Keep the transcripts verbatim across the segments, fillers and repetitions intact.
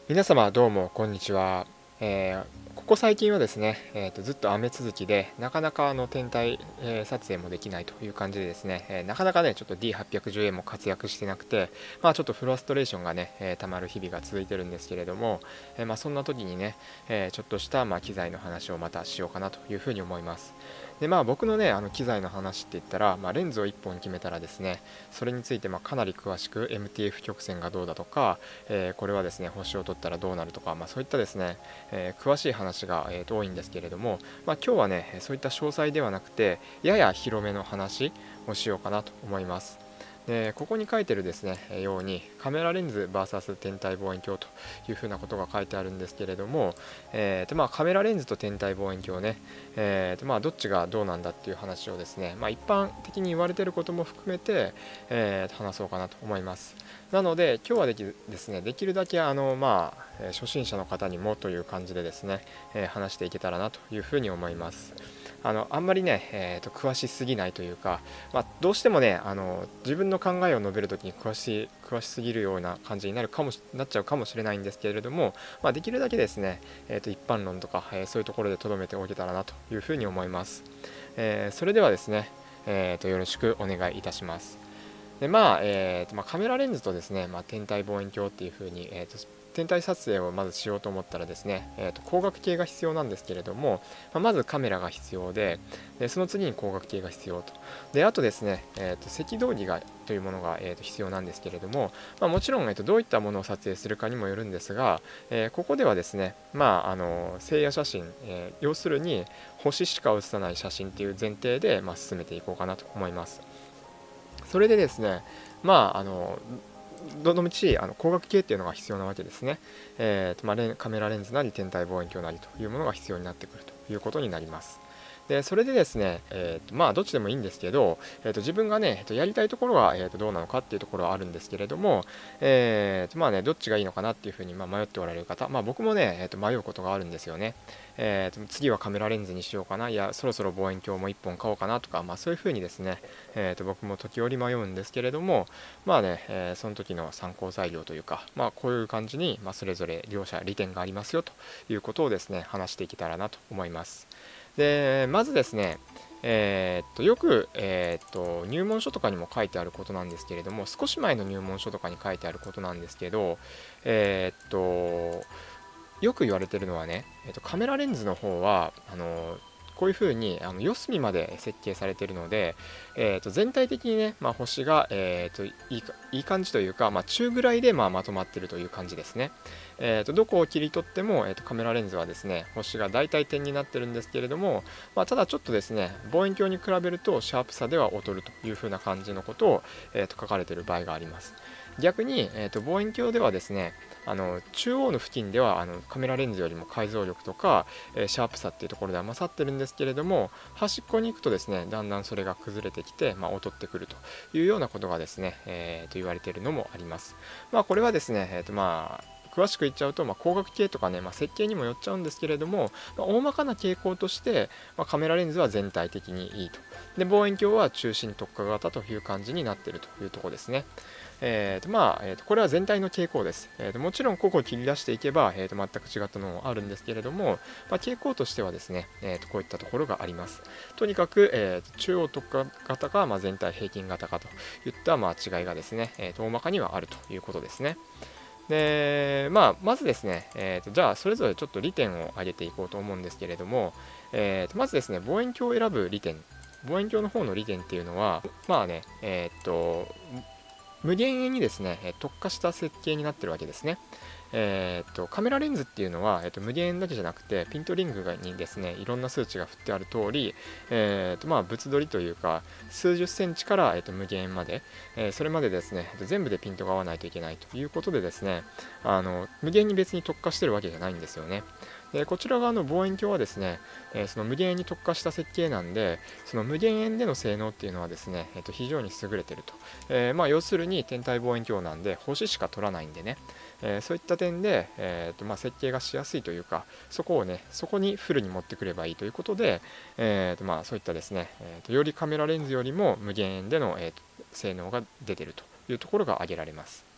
皆様どうもこんにちは。えーここ最近はですね、えーとずっと雨続きでなかなかあの天体、えー撮影もできないという感じでですね、えーなかなかねちょっと ディーはっぴゃくじゅうエー も活躍してなくて、まあ、ちょっとフラストレーションがね、えーたまる日々が続いてるんですけれども、えーまあ、そんな時にね、えーちょっとしたまあ機材の話をまたしようかなというふうに思います。でまあ僕のねあの機材の話って言ったら、まあ、レンズをいっぽん決めたらですね、それについてまあかなり詳しく エムティーエフ 曲線がどうだとか、えーこれはですね星を取ったらどうなるとか、まあ、そういったですね、えー詳しい話が、えーと多いんですけれども、まあ、今日はねそういった詳細ではなくてやや広めの話をしようかなと思います。でここに書いてるですねようにカメラレンズ ブイエス 天体望遠鏡というふうなことが書いてあるんですけれども、えーとまあ、カメラレンズと天体望遠鏡ね、えーとまあ、どっちがどうなんだっていう話をですね、まあ、一般的に言われていることも含めて、えーと話そうかなと思います。なので今日はできですねできるだけあの、まあ、えー初心者の方にもという感じでですね、えー話していけたらなというふうに思います。あのあんまりね、えーと詳しすぎないというか、まあ、どうしてもねあの自分の考えを述べるときに詳し詳しすぎるような感じになるかもしなっちゃうかもしれないんですけれども、まあ、できるだけですね、えーと一般論とか、えーそういうところで留めておけたらなというふうに思います。えーそれではですね、えーとよろしくお願いいたします。でまあえーとまあ、カメラレンズとですね、まあ、天体望遠鏡っていう風に、えーと天体撮影をまずしようと思ったらですね、えーと光学計が必要なんですけれども、まあ、まずカメラが必要で、でその次に光学計が必要と。であとですね、えーと赤道儀がというものが、えーと必要なんですけれども、まあ、もちろん、えーとどういったものを撮影するかにもよるんですが、えーここではですね、まあ、あの星夜写真、えー要するに星しか写さない写真っていう前提で、まあ、進めていこうかなと思います。それでですね、まああのどのみちあの光学系っていうのが必要なわけですね。えーとまあ、レンカメラレンズなり天体望遠鏡なりというものが必要になってくるということになります。でそれでですね、えーとまあ、どっちでもいいんですけど、えーと自分がね、えーとやりたいところは、えーとどうなのかっていうところはあるんですけれども、えーとまあね、どっちがいいのかなっていうふうに、まあ、迷っておられる方、まあ、僕もね、えーと迷うことがあるんですよね。えーと次はカメラレンズにしようかな、いやそろそろ望遠鏡もいっぽん買おうかなとか、まあ、そういうふうにですね、えーと僕も時折迷うんですけれども、まあね、えーその時の参考材料というか、まあ、こういう感じに、まあ、それぞれ両者利点がありますよということをですね話していけたらなと思います。でまずですね、えーっとよく、えーっと入門書とかにも書いてあることなんですけれども、少し前の入門書とかに書いてあることなんですけど、えーっとよく言われてるのはね、えーっとカメラレンズの方はあのこういう風にあの四隅まで設計されているので、えー、と全体的にね、まあ、星が、えー、といいかいい感じというか、まあ、中ぐらいで、まあ、まとまっているという感じですね。えー、とどこを切り取っても、えー、とカメラレンズはですね星が大体点になってるんですけれども、まあ、ただちょっとですね望遠鏡に比べるとシャープさでは劣るという風な感じのことを、えー、と書かれている場合があります。逆に、えー、と望遠鏡ではですねあの中央の付近ではあのカメラレンズよりも解像力とか、えーシャープさっていうところでは勝ってるんですけれども、端っこに行くとですねだんだんそれが崩れてきて、まあ、劣ってくるというようなことがですね、えーと言われているのもあります。まあ、これはですね、えーとまあ詳しく言っちゃうと、まあ、光学系とかね、まあ、設計にもよっちゃうんですけれども、まあ、大まかな傾向として、まあ、カメラレンズは全体的にいいと。で望遠鏡は中心特化型という感じになっているというところですね。えーとまあえーとこれは全体の傾向です。えーともちろん個々切り出していけば、えーと全く違ったのもあるんですけれども、まあ、傾向としてはですね、えーとこういったところがあります。とにかく、えーと中央特化型か、まあ、全体平均型かといった、まあ、違いがですね、えーと大まかにはあるということですね。でまあ、まずですね、えーとじゃあそれぞれちょっと利点を挙げていこうと思うんですけれども、えーとまずですね望遠鏡を選ぶ利点、望遠鏡の方の利点っていうのはまあねえっ、と無限遠にですね特化した設計になってるわけですね。えー、とカメラレンズっていうのは、えー、と無限遠だけじゃなくてピントリングにですねいろんな数値が振ってある通り、えーとまあ、物撮りというか数十センチから、えー、と無限遠まで、えーそれまでですね全部でピントが合わないといけないということでですねあの無限に別に特化してるわけじゃないんですよね。でこちら側の望遠鏡はですね、えーその無限遠に特化した設計なんで、その無限遠での性能っていうのはですね、えーと非常に優れてると。えーまあ、要するに天体望遠鏡なんで星しか撮らないんでね、えーそういった点で、えーとまあ、設計がしやすいというか、そこをねそこにフルに持ってくればいいということで、えーとまあ、そういったですね、えーとよりカメラレンズよりも無限遠での、えーと性能が出てるというところが挙げられます。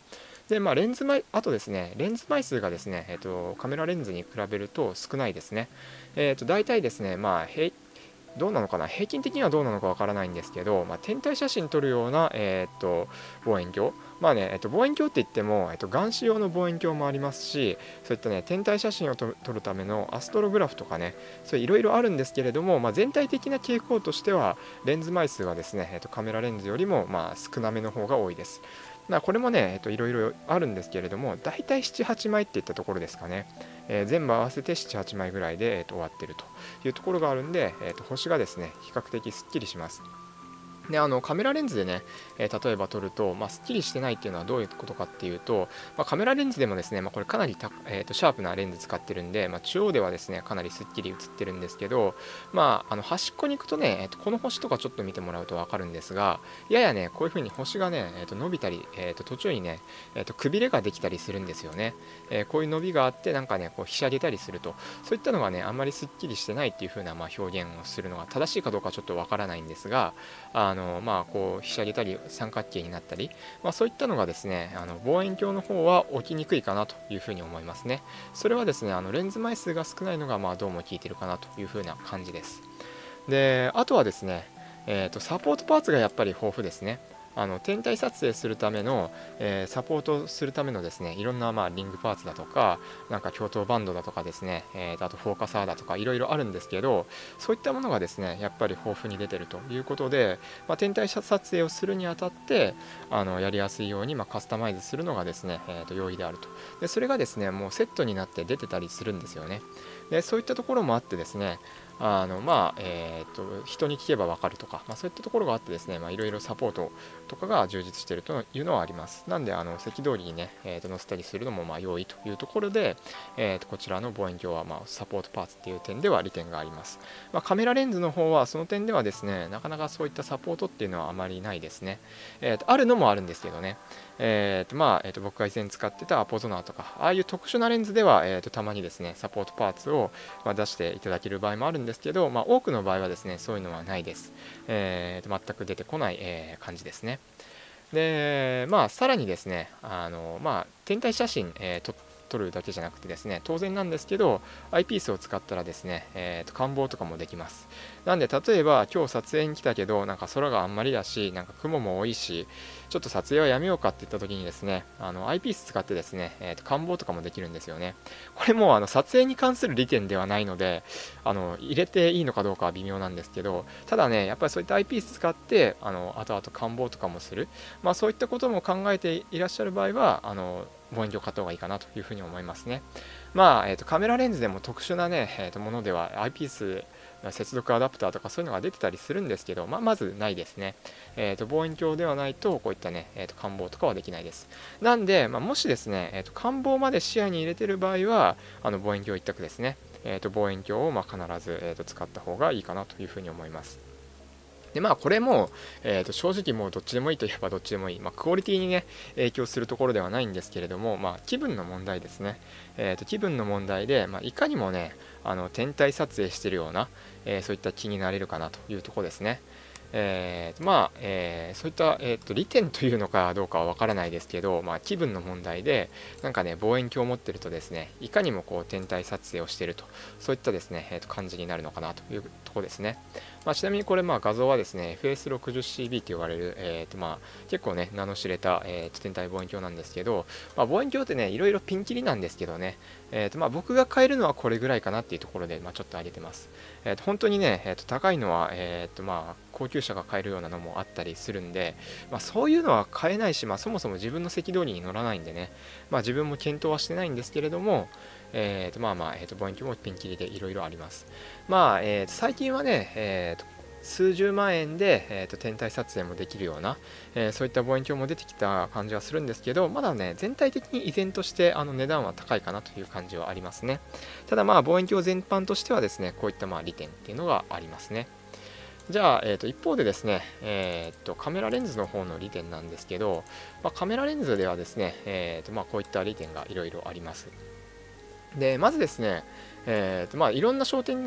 で、まあ、レンズ枚、あとですね、レンズ枚数がですね、えっと、カメラレンズに比べると少ないですね。えっと、大体ですね、まあ、平どうなのかな、平均的にはどうなのかわからないんですけど、まあ、天体写真撮るような、えーっと望遠鏡、まあね、えっと、望遠鏡って言っても、えっと、眼視用の望遠鏡もありますし、そういったね、天体写真を撮る撮るためのアストログラフとかね、そういろいろあるんですけれども、まあ、全体的な傾向としては、レンズ枚数はですね、えっと、カメラレンズよりも、まあ、少なめの方が多いです。まあ、これもね、えっと、いろいろあるんですけれども、だいたいなな、はちまいっていったところですかね。えー全部合わせてなな、はちまいぐらいで、えっと、終わってるというところがあるんで、えっと、星がですね、比較的すっきりします。であのカメラレンズでね、えー例えば撮ると、まあ、すっきりしてないっていうのはどういうことかっていうと、まあ、カメラレンズでもですね、まあ、これかなりた、えーとシャープなレンズ使ってるんで、まあ、中央ではですねかなりすっきり映ってるんですけど、まあ、あの端っこに行くとね、えーとこの星とかちょっと見てもらうと分かるんですが、ややねこういう風に星がね、えーと伸びたり、えーと途中にね、えーとくびれができたりするんですよね。えーこういう伸びがあってなんかねこうひしゃげたりすると、そういったのがねあんまりすっきりしてないっていう風なまあ表現をするのが正しいかどうかちょっと分からないんですが、あのまあこうひしゃげたり三角形になったり、まあ、そういったのがですねあの望遠鏡の方は起きにくいかなというふうに思いますね。それはですねあのレンズ枚数が少ないのがまあどうも効いてるかなというふうな感じです。であとはですね、えーとサポートパーツがやっぱり豊富ですね。あの天体撮影するための、えーサポートするためのですねいろんなまあリングパーツだとかなんか共闘バンドだとかですね、えーとあとフォーカサーだとかいろいろあるんですけど、そういったものがですねやっぱり豊富に出てるということで、まあ、天体撮影をするにあたってあのやりやすいようにまあカスタマイズするのがですね、えーと容易であると。でそれがですねもうセットになって出てたりするんですよね。でそういったところもあってですね、あのまあえー、と人に聞けば分かるとか、まあ、そういったところがあってですねいろいろサポートとかが充実しているというのはあります。なんであの赤道儀にね、えー、と載せたりするのもまあ容易というところで、えー、とこちらの望遠鏡はまあサポートパーツっていう点では利点があります。まあ、カメラレンズの方はその点ではですねなかなかそういったサポートっていうのはあまりないですね。えー、とあるのもあるんですけどね、えーとまあえー、と僕が以前使ってたアポゾナーとかああいう特殊なレンズでは、えー、とたまにですねサポートパーツをまあ出していただける場合もあるんですけど、まあ、多くの場合はですねそういうのはないです。えー、と全く出てこない、えー感じですね。でまあさらにですねあの、まあ、天体写真、えー、と撮るだけじゃなくてですね当然なんですけどアイピースを使ったらですね、えー、と観望とかもできます。なんで例えば今日撮影に来たけどなんか空があんまりだしなんか雲も多いしちょっと撮影はやめようかって言った時にですねあのアイピース使ってですね、えー、と観望とかもできるんですよね。これもあの撮影に関する利点ではないのであの入れていいのかどうかは微妙なんですけど、ただねやっぱりそういったアイピース使ってあの後々観望とかもする、まあ、そういったことも考えていらっしゃる場合はあの望遠鏡を買った方がいいかなというふうに思いますね。まあ、えー、とカメラレンズでも特殊なね、えー、とものではアイピース接続アダプターとかそういうのが出てたりするんですけど、まあ、まずないですね。えー、と望遠鏡ではないとこういったね、えー、と観望とかはできないです。なんで、まあ、もしですね、えー、と観望まで視野に入れてる場合はあの望遠鏡一択ですね。えー、と望遠鏡をまあ必ず、えー、と使った方がいいかなというふうに思います。でまあこれも、えー、と正直もうどっちでもいいといえばどっちでもいい、まあ、クオリティにね影響するところではないんですけれども、まあ、気分の問題ですね。えー、と気分の問題で、まあ、いかにもねあの天体撮影してるような、えー、そういった気になれるかなというところですね。えー、まあ、えー、そういった、えー、と利点というのかどうかはわからないですけど、まあ、気分の問題でなんかね望遠鏡を持ってるとですねいかにもこう天体撮影をしているとそういったですね、えー、と感じになるのかなというところですね。まあ、ちなみにこれまあ画像はですね エフエスろくじゅうシービー と呼ばれる、えーとまあ、結構ね名の知れた、えー、と天体望遠鏡なんですけど、まあ、望遠鏡ってねいろいろピンキリなんですけどね、えーとまあ、僕が買えるのはこれぐらいかなっていうところで、まあ、ちょっと上げてます。えー、と本当にね、えー、と高いのは、えーとまあ、高級車が買えるようなのもあったりするんで、まあ、そういうのは買えないし、まあ、そもそも自分の赤道に乗らないんでね、まあ、自分も検討はしてないんですけれども、えーとまあまあ、えー、と望遠鏡もピンキリでいろいろあります。まあ、えー、と最近はね、えー、と数十万円で、えー、と天体撮影もできるような、えー、そういった望遠鏡も出てきた感じはするんですけど、まだね全体的に依然としてあの値段は高いかなという感じはありますね。ただまあ望遠鏡全般としてはですねこういったまあ利点っていうのがありますね。じゃあ、えー、と一方でですね、えー、とカメラレンズの方の利点なんですけど、まあ、カメラレンズではですね、えーとまあ、こういった利点がいろいろあります。でまずですね、えーとまあ、いろんな焦点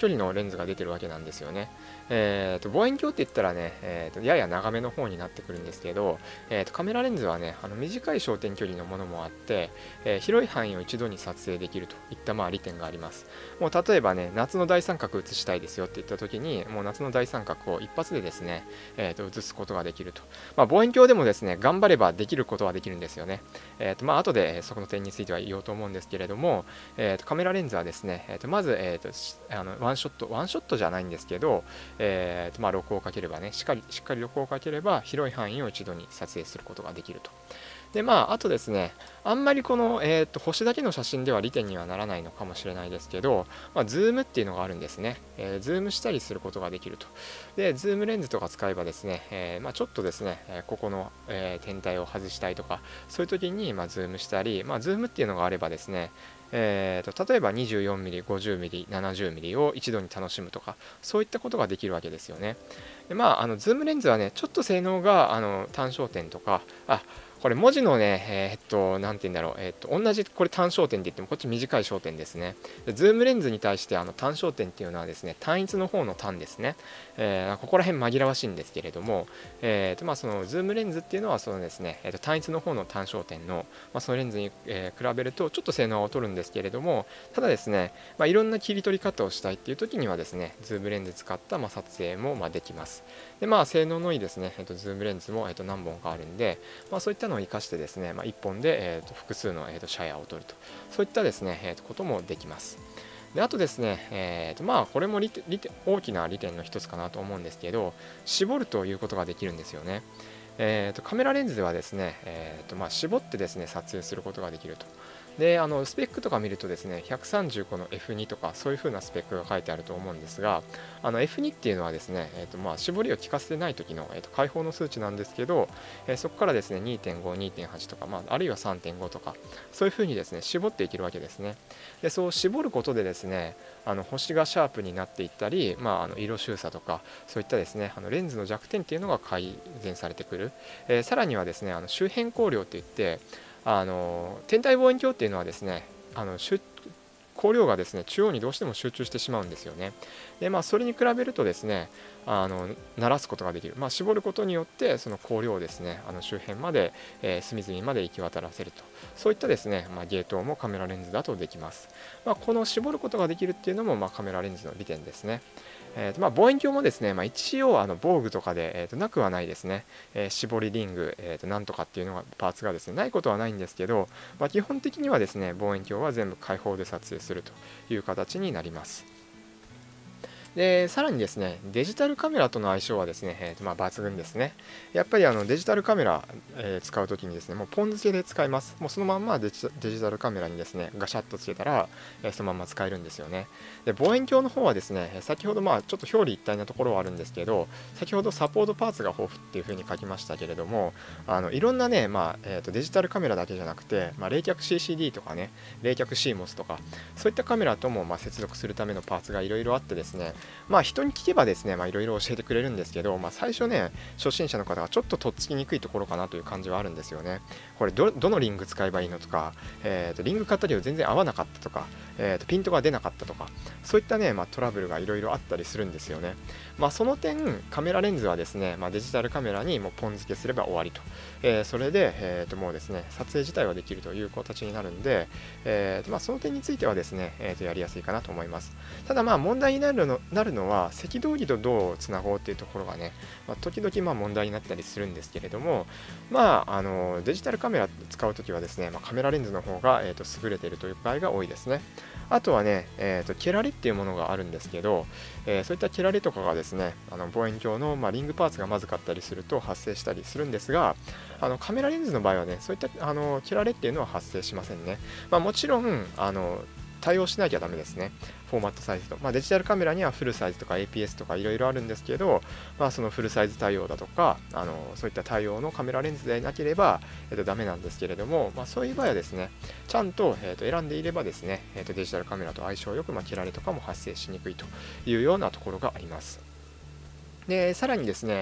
距離のレンズが出てるわけなんですよね。えー、と望遠鏡って言ったらね、えー、とやや長めの方になってくるんですけど、えー、とカメラレンズはねあの短い焦点距離のものもあって、えー、広い範囲を一度に撮影できるといったまあ利点があります。もう例えばね夏の大三角写したいですよって言った時にもう夏の大三角を一発でですね、えー、と写すことができると、まあ、望遠鏡でもですね頑張ればできることはできるんですよね。えー、とまあ後でそこの点については言おうと思うんですけれども、えー、とカメラレンズはですね、えー、とまず、えー、とあのワンショットワンショットじゃないんですけど、えーとまあ、録をかければねしっかりしっかり録をかければ広い範囲を一度に撮影することができると。でまああとですねあんまりこの、えー、と星だけの写真では利点にはならないのかもしれないですけど、まあ、ズームっていうのがあるんですね、えー、ズームしたりすることができると。でズームレンズとか使えばですね、えーまあ、ちょっとですね、えここの、えー、天体を外したいとかそういう時に、まあ、ズームしたり、まあ、ズームっていうのがあればですねえー、と例えば にじゅうよんミリ、ごじゅうミリ、ななじゅうミリ を一度に楽しむとかそういったことができるわけですよね。でまあ、あのズームレンズはねちょっと性能があの単焦点とかあこれ文字のね、えー、っと、なんて言うんだろう、えー、っと、同じ、これ単焦点って言っても、こっち短い焦点ですね。でズームレンズに対して、あの単焦点っていうのはですね、単一の方の単ですね。えー、ここら辺紛らわしいんですけれども、えー、と、まあ、そのズームレンズっていうのは、そのですね、えー、と単一の方の単焦点の、まあ、そのレンズに、えー、比べると、ちょっと性能は劣るんですけれども、ただですね、まあ、いろんな切り取り方をしたいっていう時にはですね、ズームレンズ使った、まあ、撮影も、まあ、できます。で、まあ、性能のいいですね、えー、とズームレンズも、えー、と何本かあるんで、まあ、そういったのを活かしてですね、まあ、いっぽんで、えー、と複数の、えー、とシャヤを取るとそういったですね、えー、とこともできます。であとですね、えー、とまあこれも利点利点大きな利点の一つかなと思うんですけど絞るということができるんですよね。えー、とカメラレンズではですね、えーとまあ、絞ってですね撮影することができると。であのスペックとか見るとですねひゃくさんじゅうごの エフツー とかそういう風なスペックが書いてあると思うんですがあの エフツー っていうのはですね、えーとまあ、絞りを効かせてない時の、えーと開放の数値なんですけど、えー、そこからですね にてんご、にてんはち とか、まあ、あるいは さんてんご とかそういう風にですね絞っていけるわけですね。でそう絞ることでですねあの星がシャープになっていったり、まあ、あの色収差とかそういったですねあのレンズの弱点っていうのが改善されてくる、えー、さらにはですねあの周辺光量っていってあの天体望遠鏡っていうのはですねあの光量がですね中央にどうしても集中してしまうんですよね。でまあそれに比べるとですねあの鳴らすことができる、まあ、絞ることによってその光量をですねあの周辺まで、えー、隅々まで行き渡らせるとそういったですね、まあ、ゲートもカメラレンズだとできます。まあ、この絞ることができるっていうのも、まあ、カメラレンズの利点ですね。えーとまあ、望遠鏡もですね、まあ、一応あの防具とかで、えー、となくはないですね、えー、絞りリング、えー、となんとかっていうのがパーツがですねないことはないんですけど、まあ、基本的にはですね望遠鏡は全部開放で撮影するという形になります。でさらにですねデジタルカメラとの相性はですね、えーとまあ、抜群ですね。やっぱりあのデジタルカメラ、えー、使うときにですねもうポン付けで使います。もうそのまんまデジデジタルカメラにですねガシャッとつけたら、えー、そのまま使えるんですよね。で望遠鏡の方はですね先ほどまあちょっと表裏一体なところはあるんですけど先ほどサポートパーツが豊富っていう風に書きましたけれどもあのいろんなね、まあえー、とデジタルカメラだけじゃなくて、まあ、冷却 シーシーディー とかね冷却 シーモス とかそういったカメラともまあ接続するためのパーツがいろいろあってですねまあ人に聞けばですねいろいろ教えてくれるんですけど、まあ、最初ね初心者の方がちょっととっつきにくいところかなという感じはあるんですよね。これ ど, どのリング使えばいいのとか、えー、とリング買ったけど全然合わなかったとか、えー、とピントが出なかったとかそういったね、まあ、トラブルがいろいろあったりするんですよね。まあ、その点カメラレンズはですね、まあ、デジタルカメラにもうポン付けすれば終わりと、えー、それで、えー、ともうですね撮影自体はできるという形になるんで、えーとまあ、その点についてはですね、えー、とやりやすいかなと思います。ただまあ問題になるのなるのは赤道儀とどうつなごうっていうところがね、まあ、時々まあ問題になったりするんですけれども、まあ、あのデジタルカメラ使うときはですね、まあ、カメラレンズの方が、えー、と優れているという場合が多いですね。あとはね、えー、とケラリっていうものがあるんですけど、えー、そういったケラリとかがですねあの望遠鏡の、まあ、リングパーツがまずかったりすると発生したりするんですがあのカメラレンズの場合はねそういったあのケラレっていうのは発生しませんね。まあ、もちろんあの対応しなきゃダメですね。フォーマットサイズと、まあ、デジタルカメラにはフルサイズとか エーピーエス とかいろいろあるんですけど、まあ、そのフルサイズ対応だとかあのそういった対応のカメラレンズでなければ、えっと、ダメなんですけれども、まあ、そういう場合はですねちゃんと、えっと、選んでいればですね、えっと、デジタルカメラと相性よく、まあ、切られとかも発生しにくいというようなところがあります。でさらにですね、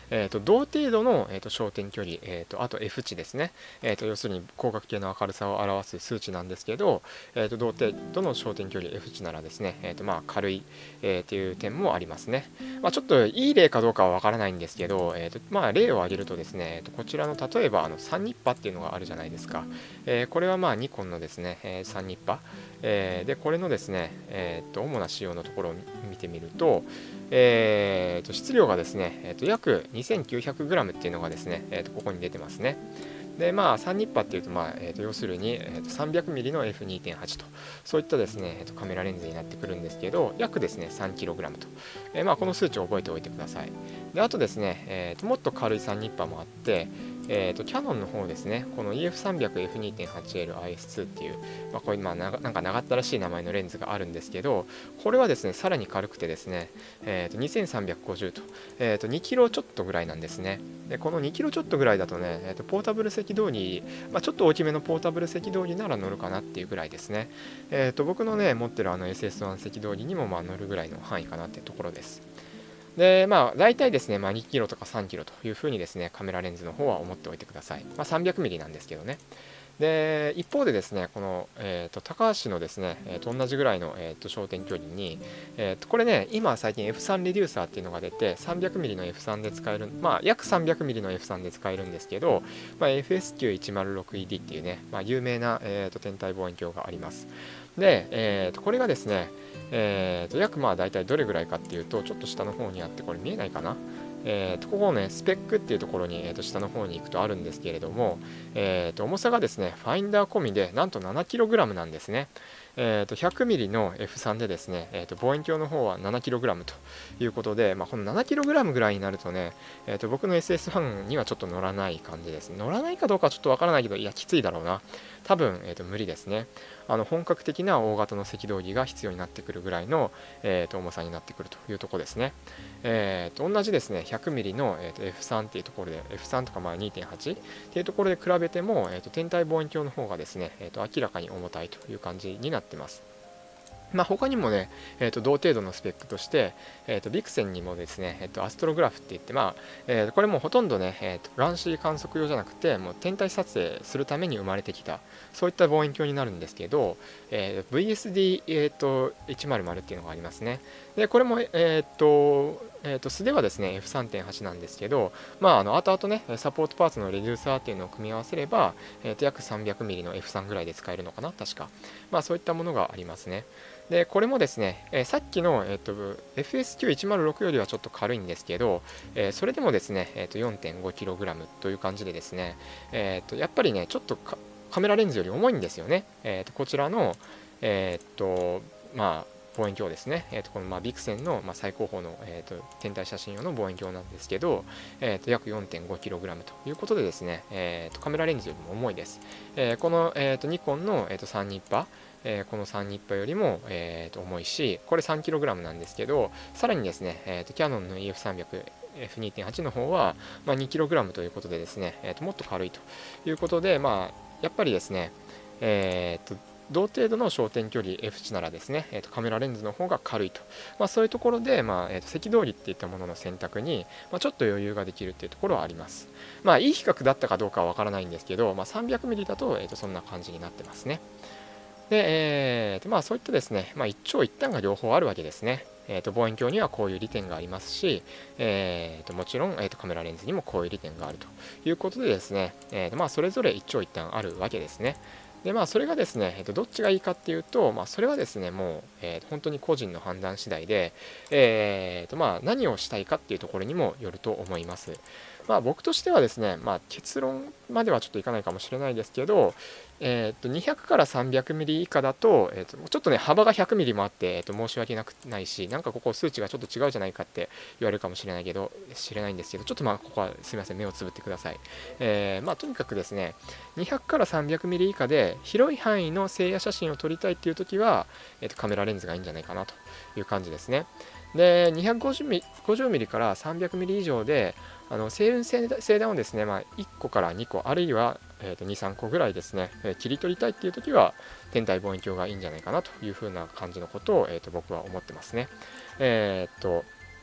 えー、と同程度の、えー、と焦点距離、えー、とあと F 値ですね、えー、と要するに光学系の明るさを表す数値なんですけど、えー、と同程度の焦点距離 F 値ならですね、えー、とまあ軽い、えー、っていう点もありますね。まあ、ちょっといい例かどうかはわからないんですけど、えー、とまあ例を挙げるとですね、えー、とこちらの例えばあのサンニッパっていうのがあるじゃないですか。えー、これはまあニコンのですね、えー、サンニッパ、えー、でこれのですね、えー、と主な仕様のところを見てみると、えー、と質量がですね、えー、と約 にせんきゅうひゃくグラム っていうのがですね、えー、とここに出てますね。でまあサンニッパっていうと、まあえー、と要するに、えー、と さんびゃくミリ の エフにてんはち とそういったですね、えー、とカメラレンズになってくるんですけど、約ですね さんキログラム と、えーまあ、この数値を覚えておいてください。であとですね、えー、ともっと軽いサンニッパもあって、えー、とキャノンの方ですね、この イーエフさんびゃくエフにてんはちエルアイエスツー っていう、まあ、こういうまあななんか長ったらしい名前のレンズがあるんですけど、これはですねさらに軽くてですね、えー、とにせんさんびゃくごじゅうと、えー、とにキロちょっとぐらいなんですね。でこのにキロちょっとぐらいだとね、えー、とポータブル赤道儀、まあ、ちょっと大きめのポータブル赤道儀なら乗るかなっていうぐらいですね。えー、と僕のね持ってるあの エスエスワン 赤道儀にもまあ乗るぐらいの範囲かなっていうところです。でまあ大体ですね、まあ、にキロとかさんキロというふうにですねカメラレンズの方は思っておいてください。まあ、さんびゃくミリ なんですけどね。で一方でですねこの、えー、と高橋のですね、えー、と同じぐらいの、えー、と焦点距離に、えー、とこれね今最近 エフスリー レデューサーっていうのが出て さんびゃくミリ の エフスリー で使える、まあ約 さんびゃくミリ の エフスリー で使えるんですけど、まあ、エフエスキューいちまるろくイーディー っていうね、まあ、有名な、えー、と天体望遠鏡があります。で、えー、とこれがですね、えー、と約まあ大体どれぐらいかっていうと、ちょっと下の方にあって、これ見えないかな。えー、とここね、スペックっていうところに、えー、と下の方に行くとあるんですけれども、えー、と重さがですね、ファインダー込みでなんと ななキログラム なんですね。えー、と ひゃくミリ の エフスリー でですね、えー、と望遠鏡の方は ななキログラム ということで、まあ、この ななキログラム ぐらいになるとね、えー、と僕の エスエスワン にはちょっと乗らない感じです。乗らないかどうかはちょっとわからないけど、いや、きついだろうな。多分、えー、と無理ですね。あの本格的な大型の赤道儀が必要になってくるぐらいの、えー、と重さになってくるというところですね。えー、と同じですね ひゃくミリ の、えー、と エフスリー っていうところで エフスリー とかまあ にてんはち っていうところで比べても、えー、と天体望遠鏡の方がですね、えー、と明らかに重たいという感じになってます。まあ、他にもね、えー、と同程度のスペックとして、えー、とビクセンにもですね、えー、とアストログラフって言って、まあえー、これもほとんどね、えー、と乱視観測用じゃなくて、もう天体撮影するために生まれてきた、そういった望遠鏡になるんですけど、えー、ブイエスディー、えー、といちまるっていうのがありますね。で、これも、えっ、と、えー、と素ではですね エフスリーてんはち なんですけど、まあ、あの後々ねサポートパーツのレデューサーっていうのを組み合わせれば、えー、と約 さんびゃくミリ の エフスリー ぐらいで使えるのかな確か、まあ、そういったものがありますね。でこれもですね、えー、さっきの、えー、と エフエスキューいちまるろく よりはちょっと軽いんですけど、えー、それでもですね、えー、と よんてんごキログラム という感じでですね、えー、とやっぱりねちょっとカメラレンズより重いんですよね。えー、とこちらの、えっ、とまあ望遠鏡ですね、えー、とこのまあビクセンのまあ最高峰の、えー、と天体写真用の望遠鏡なんですけど、えー、と約 よんてんごキログラム ということでですね、えー、とカメラレンズよりも重いです。えー、この、えー、とニコンの、えー、とサンニッパ、えー、このサンニッパよりも、えー、と重いし、これ さんキログラム なんですけど、さらにですね、えー、とキヤノンの イーエフさんびゃくエフにてんはち の方は、まあ、にキログラム ということでですね、えー、ともっと軽いということで、まあ、やっぱりですね、えー、と同程度の焦点距離 F 値ならですね、えー、とカメラレンズの方が軽いと、まあ、そういうところで、まあえー、と赤道儀っていったものの選択に、まあ、ちょっと余裕ができるっていうところはあります。まあいい比較だったかどうかはわからないんですけど、まあ、さんびゃくミリ だと,、えー、とそんな感じになってますね。で、えーとまあ、そういったですね、まあ、一長一短が両方あるわけですね。えー、と望遠鏡にはこういう利点がありますし、えー、ともちろん、えー、とカメラレンズにもこういう利点があるということでですね、えーとまあ、それぞれ一長一短あるわけですね。でまあ、それがですね、えー、とどっちがいいかっていうと、まあ、それはですね、もう、えー、と本当に個人の判断次第で、えーとまあ、何をしたいかっていうところにもよると思います。まあ、僕としてはですね、まあ、結論まではちょっといかないかもしれないですけど、えー、とにひゃくからさんびゃくミリ以下だと、えー、とちょっとね幅がひゃくミリもあって、えー、と申し訳なくないし、なんかここ数値がちょっと違うじゃないかって言われるかもしれないけど知れないんですけど、ちょっとまあここはすみません、目をつぶってください。えー、まあとにかくですね、にひゃくからさんびゃくミリ以下で広い範囲の静夜写真を撮りたいっていう時は、えー、とカメラレンズがいいんじゃないかなという感じですね。でにひゃくごじゅうミリからさんびゃくミリ以上で、あの星雲星団をですね、まあ、いっこからにこ、あるいは、えー、とに、さんこぐらいですね、えー、切り取りたいっていう時は天体望遠鏡がいいんじゃないかなというふうな感じのことを、えー、と僕は思ってますね。えー、っと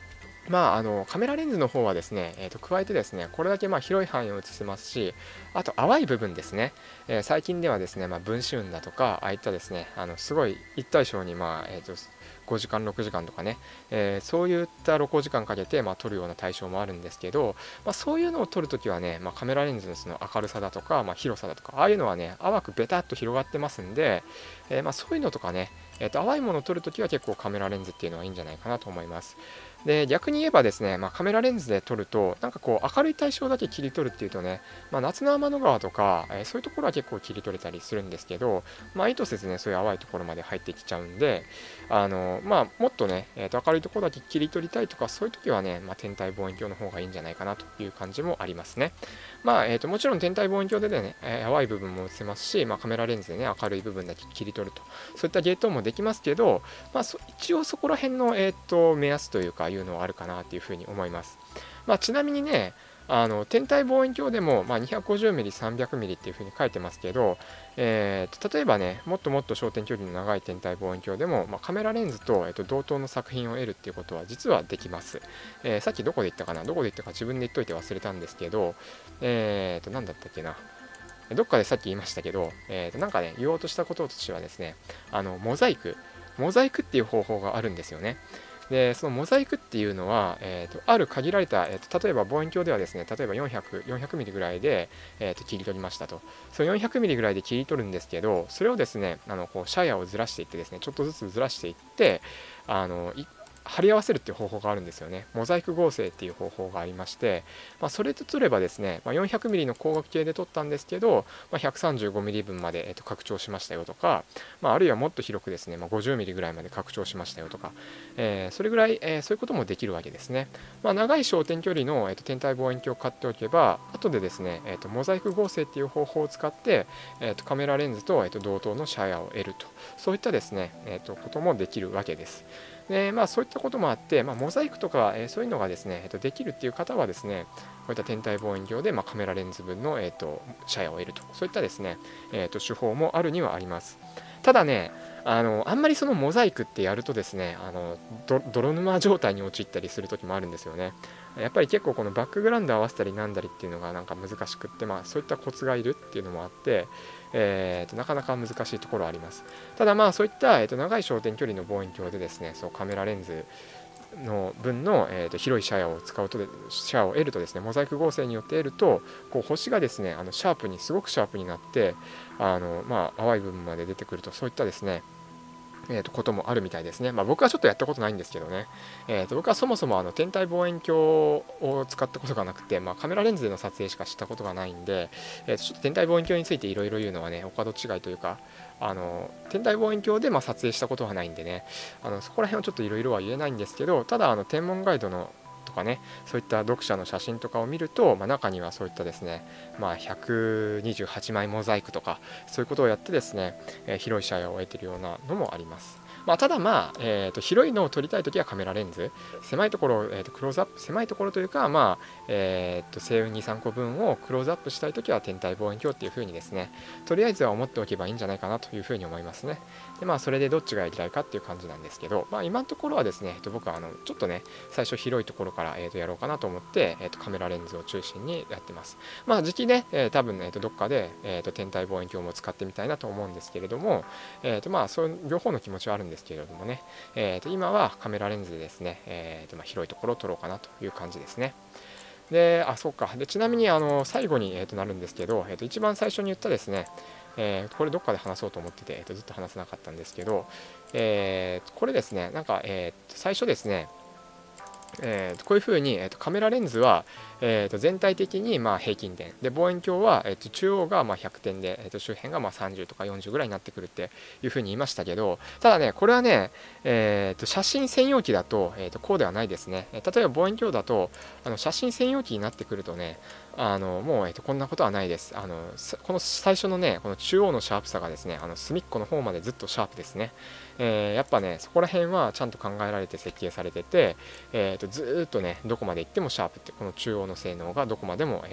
まあ、あのカメラレンズの方はですね、えー、と加えてですね、これだけまあ広い範囲を映せますし、あと淡い部分ですね、えー最近ではですね、まあ、分子雲だとか、ああいったですね、あのすごい一対称に、まあえー、とごじかんろくじかんとかね、えーそういった露光時間かけて、まあ、撮るような対象もあるんですけど、まあ、そういうのを撮るときはね、まあ、カメラレンズのその明るさだとか、まあ、広さだとか、ああいうのはね淡くベタっと広がってますんで、えーまあ、そういうのとかね、えー、と淡いものを撮るときは結構カメラレンズっていうのはいいんじゃないかなと思います。で逆に言えばですね、まあ、カメラレンズで撮るとなんかこう明るい対象だけ切り取るっていうとね、まあ、夏の天の川とか、えーそういうところは結構切り取れたりするんですけど、まあ、意図せずねそういう淡いところまで入ってきちゃうんで、あのまあ、もっとね、えーと明るいところだけ切り取りたいとかそういう時はね、まあ、天体望遠鏡の方がいいんじゃないかなという感じもありますね。まあえー、ともちろん天体望遠鏡でね、えー淡い部分も映せますし、まあ、カメラレンズでね明るい部分だけ切り取ると、そういったゲートもできますけど、まあ、一応そこら辺の、えー、と目安というかいうのはあるかなというふうに思います。まあ、ちなみにね、あの天体望遠鏡でも、まあ、にひゃくごじゅうミリ、さんびゃくミリっていうふうに書いてますけど、えー、と例えばね、もっともっと焦点距離の長い天体望遠鏡でも、まあ、カメラレンズと、えー、と同等の作品を得るっていうことは実はできます。えー、さっきどこで言ったかな、どこで言ったか自分で言っといて忘れたんですけど、えー、と何だったっけな、どっかでさっき言いましたけど、えー、となんかね、言おうとしたこととしてはですね、あのモザイク、モザイクっていう方法があるんですよね。でそのモザイクっていうのは、えー、とある限られた、えー、と例えば望遠鏡ではですね、例えばよんひゃく、よんひゃくミリぐらいで、えー、と切り取りましたと。そのよんひゃくミリぐらいで切り取るんですけど、それをですね、あのこうシャイヤをずらしていってですね、ちょっとずつずらしていって、あの貼り合わせるっていう方法があるんですよね。モザイク合成っていう方法がありまして、まあ、それとすればですね、まあ、よんひゃくミリの光学系で撮ったんですけど、まあ、ひゃくさんじゅうごミリ分まで、えー、と拡張しましたよとか、まあ、あるいはもっと広くですね、まあ、ごじゅうミリぐらいまで拡張しましたよとか、えーそれぐらい、えーそういうこともできるわけですね。まあ、長い焦点距離の、えー、と天体望遠鏡を買っておけば、後でですね、えー、とモザイク合成っていう方法を使って、えー、とカメラレンズと、えー、と同等のシャイヤを得ると、そういったですね、えー、とこともできるわけです。でまあ、そういったこともあって、まあ、モザイクとか、えーそういうのがですね、えー、とできるっていう方はですね、こういった天体望遠鏡で、まあ、カメラレンズ分の、えー、とシャイヤを得ると、そういったですね、えー、と手法もあるにはあります。ただね、あのあんまりそのモザイクってやるとですね、あの泥沼状態に陥ったりする時もあるんですよね。やっぱり結構このバックグラウンド合わせたりなんだりっていうのがなんか難しくって、まあ、そういったコツがいるっていうのもあって、えー、となかなか難しいところはあります。ただまあそういった、えー、と長い焦点距離の望遠鏡でですね、そうカメラレンズの分の、えー、と広いシャイヤを使うとシャイヤを得るとですね、モザイク合成によって得ると、こう星がですね、あのシャープにすごくシャープになって、あのまあ淡い部分まで出てくると、そういったですね、えー、とこともあるみたいですね。まあ、僕はちょっとやったことないんですけどね、えー、と僕はそもそもあの天体望遠鏡を使ったことがなくて、まあ、カメラレンズでの撮影しかしたことがないんで、えー、とちょっと天体望遠鏡についていろいろ言うのはね、お門違いというか、あの天体望遠鏡でまあ撮影したことはないんでね、あのそこら辺はちょっといろいろは言えないんですけど、ただあの天文ガイドのとかね、そういった読者の写真とかを見ると、まあ、中にはそういったですね、まあ、ひゃくにじゅうはちまいモザイクとかそういうことをやってですね、えー広いシャイヤを得ているようなのもあります。まあ、ただまあ、えー、と広いのを撮りたいときはカメラレンズ、狭いところを、えー、とクローズアップ、狭いところというか、まあえー、と星雲に、さんこぶんをクローズアップしたいときは天体望遠鏡っていう風にですね、とりあえずは思っておけばいいんじゃないかなというふうに思いますね。でまあそれでどっちがやりたいかっていう感じなんですけど、まあ、今のところはですね、えー、と僕はあのちょっとね最初広いところから、えー、とやろうかなと思って、えー、とカメラレンズを中心にやってます。まあ時期ね、えー、多分ね、えー、とどっかで、えー、と天体望遠鏡も使ってみたいなと思うんですけれども、えー、とまあそういう両方の気持ちはあるんですけれどもね、えー、と今はカメラレンズでですね、えーとまあ、広いところを撮ろうかなという感じですね。で、あ、そうか。で、ちなみにあの最後に、えー、となるんですけど、えー、と一番最初に言ったですね、えー、これどっかで話そうと思ってて、えー、とずっと話せなかったんですけど、えー、これですね、なんか、えー、と最初ですね、えー、こういうふうに、えー、とカメラレンズは、えー、と全体的にまあ平均点で、望遠鏡は、えー、と中央がまあひゃくてんで、えー、と周辺がまあさんじゅうとかよんじゅうぐらいになってくるっていうふうに言いましたけど、ただねこれはね、えー、と写真専用機だと、えー、とこうではないですね。例えば望遠鏡だとあの写真専用機になってくるとね、あのもう、えー、とこんなことはないです。あのこの最初のねこの中央のシャープさがですね、あの隅っこの方までずっとシャープですね。えー、やっぱねそこら辺はちゃんと考えられて設計されてて、えー、とずっとねどこまで行ってもシャープって、この中央の性能がどこまでも、えー、と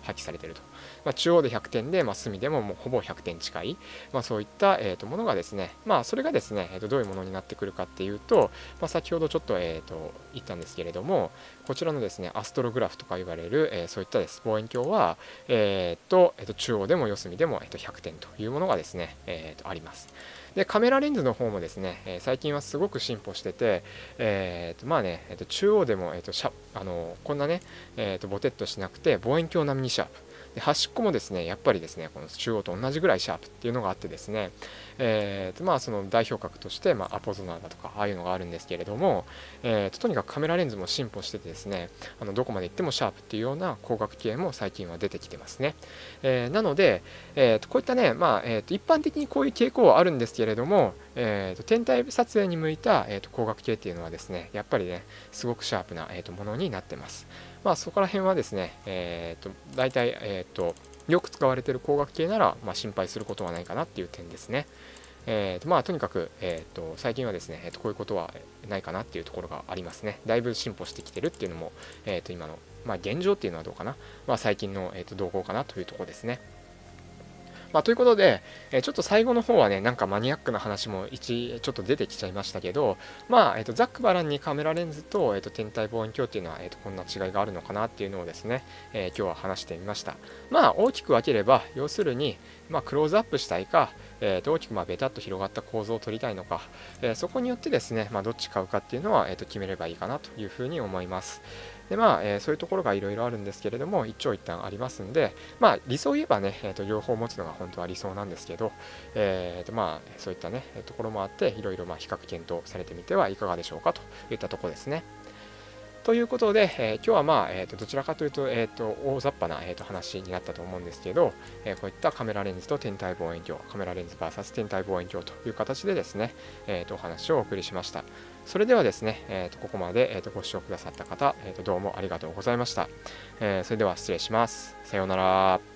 発揮されていると。まあ、中央でひゃくてんで、まあ、隅でももうほぼひゃくてん近い、まあ、そういった、えー、とものがですね、まあ、それがですね、えー、とどういうものになってくるかっていうと、まあ、先ほどちょっと,、えー、と言ったんですけれども、こちらのですね、アストログラフとか言われる、えー、そういったです望遠鏡は、えーとえー、と中央でも四隅でも、えー、とひゃくてんというものがですね、えー、とあります。でカメラレンズの方もですね、えー、最近はすごく進歩してて、えーとまあね、えー、と中央でも、えー、とシャあのこんなね、えー、とボテッとしなくて望遠鏡並みにシャープで、端っこもですねやっぱりですねこの中央と同じぐらいシャープっていうのがあってですね、えーとまあ、その代表格として、まあ、アポゾナーだとかああいうのがあるんですけれども、えーととにかくカメラレンズも進歩しててですね、あのどこまで行ってもシャープっていうような光学系も最近は出てきてますね。えー、なので、えー、とこういったね、まあえー、と一般的にこういう傾向はあるんですけれども、えー、と天体撮影に向いた、えー、と光学系っていうのはですねやっぱりねすごくシャープな、えー、とものになってます。まあそこら辺はですね、えー、と大体、えー、とよく使われている光学系なら、まあ、心配することはないかなっていう点ですね。えーとまあ、とにかく、えー、と最近はですね、えー、とこういうことはないかなっていうところがありますね。だいぶ進歩してきてるっていうのも、えー、と今の、まあ、現状っていうのはどうかな、まあ、最近の、えー、と動向かなというところですね。まあ、ということで、えー、ちょっと最後の方はね、なんかマニアックな話も一ちょっと出てきちゃいましたけど、まあ、えー、とざっくばらんにカメラレンズと、えー、と天体望遠鏡っていうのは、えー、とこんな違いがあるのかなっていうのをですね、えー、今日は話してみました。まあ、大きく分ければ、要するに、まあ、クローズアップしたいか、えー、と大きくまあベタっと広がった構造を取りたいのか、えー、そこによってですね、まあ、どっち買うかっていうのは、えー、と決めればいいかなというふうに思います。でまあえー、そういうところがいろいろあるんですけれども、一長一短ありますんで、まあ、理想を言えばね、えー、と両方持つのが本当は理想なんですけど、えーとまあ、そういったねところもあって、いろいろまあ比較検討されてみてはいかがでしょうかといったところですね。ということで、えー、今日はまあ、えー、とどちらかというと、えー、と大雑把な、えー、と話になったと思うんですけど、えー、こういったカメラレンズと天体望遠鏡、カメラレンズ ブイエス 天体望遠鏡という形でですね、えー、とお話をお送りしました。それではですね、えー、とここまで、えー、とご視聴くださった方、えー、とどうもありがとうございました。えー、それでは失礼します。さようなら。